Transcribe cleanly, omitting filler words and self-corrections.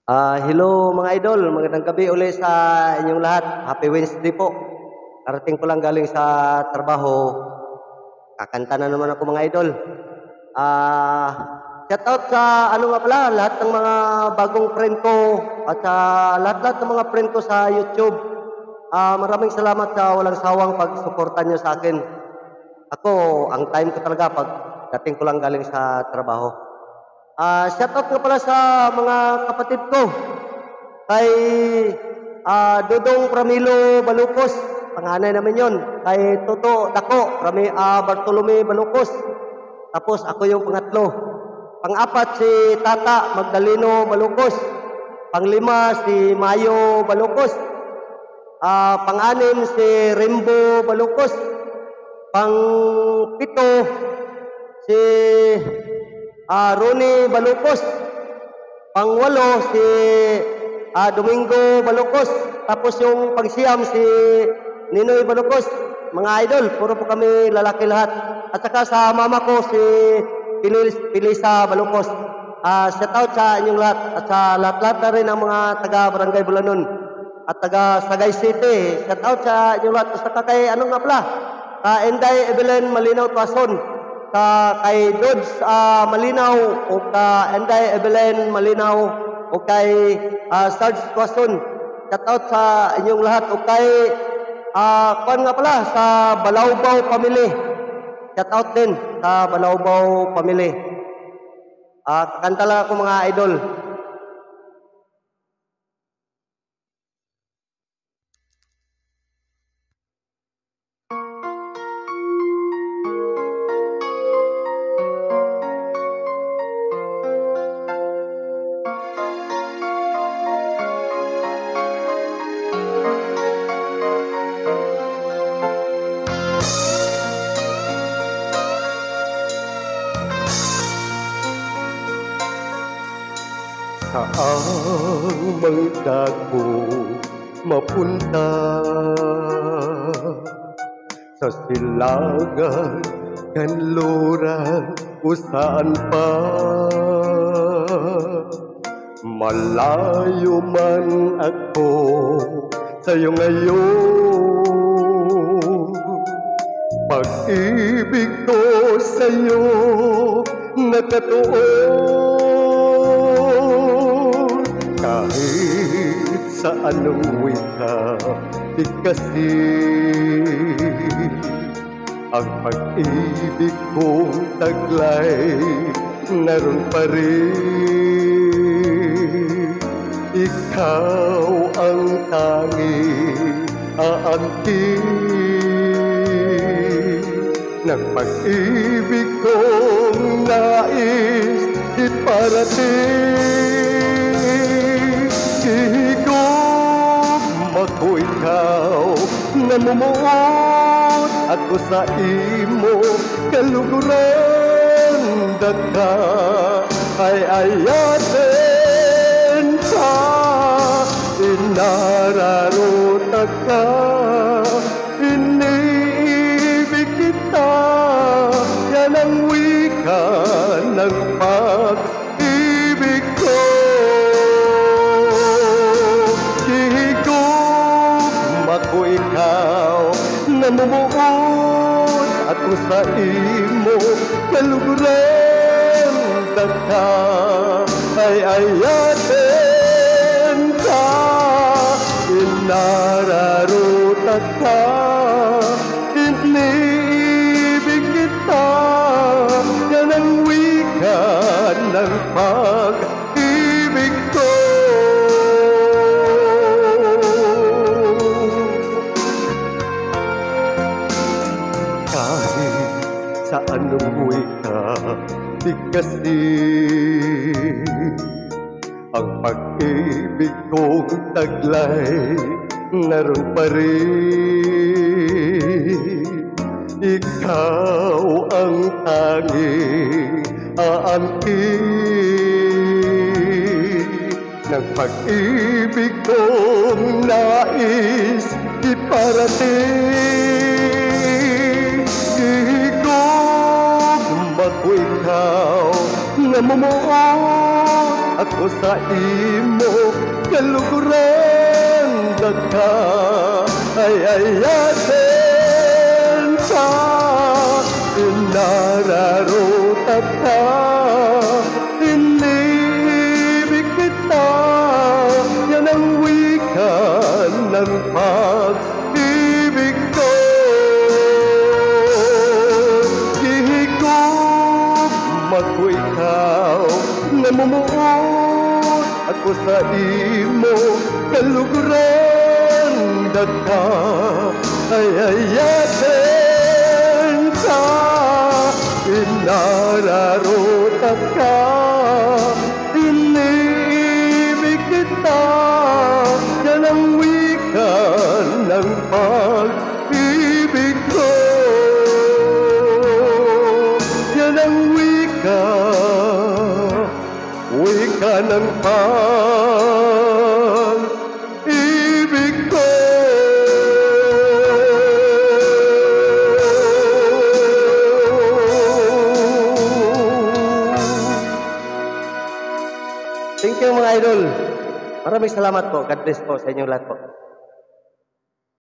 Hello mga idol, magandang gabi uli sa inyong lahat. Happy Wednesday po. Karating ko lang galing sa trabaho. Kakanta na naman ako mga idol. Shout out sa ano nga pala, lahat ng mga bagong friend ko at sa lahat-lahat ng mga friend ko sa YouTube. Maraming salamat sa walang sawang pagsuporta niyo sa akin. Ako, ang time ko talaga pag dating ko lang galing sa trabaho. Shoutout nga pala sa mga kapatid ko. Kay Dudong Pramilo Balukos, panganay namin yon. Kay Toto Dako, Bartolome Balukos. Tapos ako yung pangatlo. Pang-apat si Tata Magdaleno Balukos. Pang-lima si Mayo Balukos. Pang-anim si Rimbo Balukos. Pang-pito si Ronnie Balukos. Pang-walo si Domingo Balukos. Tapos yung pang-siyam si Ninoy Balukos. Mga idol, puro po kami lalaki lahat. At saka sa mama ko si Pilisa Balukos. Shout out sa inyong lahat. At sa lahat-lahat na rin ang mga taga-Barangay Bulanon. At taga-Sagay City. Shout out sa inyong lahat. At saka kay anong nga pala? Enday Evelyn Malinaw Tuason. Kay Dodds Malinaw o ka Enday Evelyn Malinaw o kay Sarge Tuason. Shout out sa inyong lahat o kay kuan nga pala sa Balawbaw Family. Shout out din sa Balawbaw Family. Kanta lang ako mga idol. Saang may dagpo mapunta sa silangan, kanluran, usaan pa. Malayo man ako sa'yo ngayon, pag-ibig ko sa'yo nakatuon. Kahit sa anong wika, kasi ang pag-ibig kong taglay naroon pa rin. Ikaw ang tanging aangkin ng pag-ibig kong nais iparating. Ako ikaw, namumuot ako sa imo kaluguran, daka ay ayaten ka, inararuta ka, iniibig kita, yan ang wika ng pag-ibig ko. Ako ikaw, namumuot ako sa imo kaluguran, daka ay ayaten ka, inararuta ka, iniibig kita, yan ang wika ng pag-ibig ko. Sa anong wika, di kasi ang pag-ibig kong taglay naroon pa rin. Ikaw ang tanging aangkin ng pag-ibig kong nais iparating. Ako ikaw, namumuot ako sa imo kaluguran daka ay atin sa inararutat ka inibig kita yan ang wika ng pag-ibig ko gihigugma ko ikaw namumuot ako sa imo kaluguran daka ay atin sa inararutat ka inibig kita yan ang wika ng pag-ibig ko yan ang wika ng pag-ibig ko. Thank you mga idol. Maraming salamat po. God bless po sa inyong lahat po.